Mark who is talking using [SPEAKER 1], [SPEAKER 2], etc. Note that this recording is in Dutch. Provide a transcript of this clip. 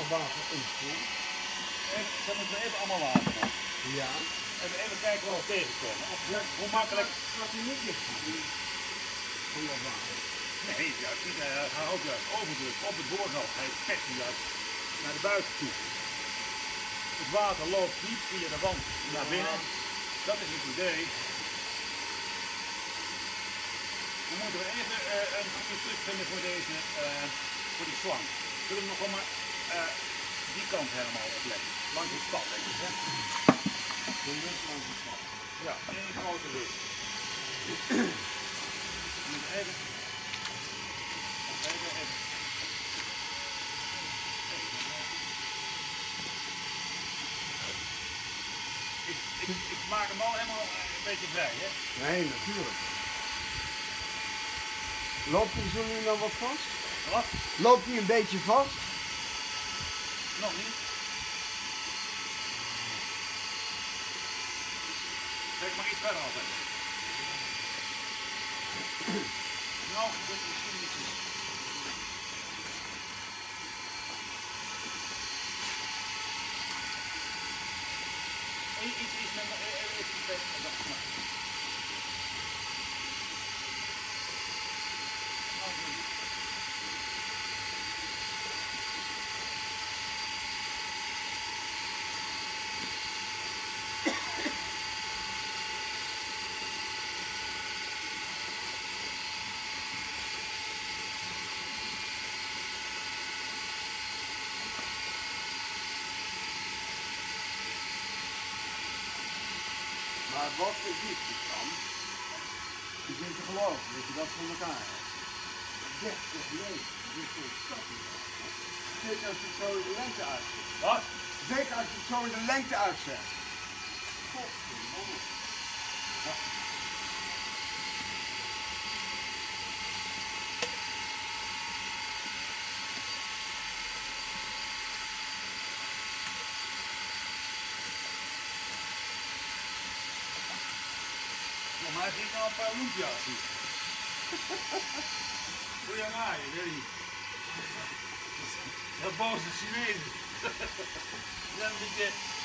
[SPEAKER 1] water inkomt.
[SPEAKER 2] En ze moeten even allemaal water nog.
[SPEAKER 1] Ja.
[SPEAKER 2] Even kijken wat we tegenkomen. Hoe makkelijk.
[SPEAKER 1] Gaat hij niet dicht gaan? Van dat water.
[SPEAKER 2] Nee, juist niet. Hij houdt juist overdruk op het boorgat. Hij pekt hem juist naar de buiten toe. Het water loopt niet via de wand naar binnen. Dat is het idee. Dan moeten we even een goede truc vinden voor deze, voor die slang. Zullen we nog maar die kant helemaal opleggen? Langs het pad, denk ik. Hè? Ja, één grote rug. Even. Ik maak hem al helemaal een beetje vrij, hè?
[SPEAKER 1] Nee, natuurlijk. Loopt hij zo nu dan wat vast?
[SPEAKER 2] Wat?
[SPEAKER 1] Loopt hij een beetje vast?
[SPEAKER 2] Nog niet. Trek maar iets verder altijd. Nou, dit is misschien niet goed. Iets met
[SPEAKER 1] Maar wat is dit dan? Je bent te geloven dat je dat voor elkaar hebt. 30 meter, dit is een stap niet. Zeker als je het zo in de lengte uitzet.
[SPEAKER 2] Wat?
[SPEAKER 1] Zeker als je het zo in de lengte uitzet. Godverdomme.
[SPEAKER 2] Maar hij ging al een paar loempja's hier. Goeie naaien, weet je. Dat boze Chinezen. Die zijn een beetje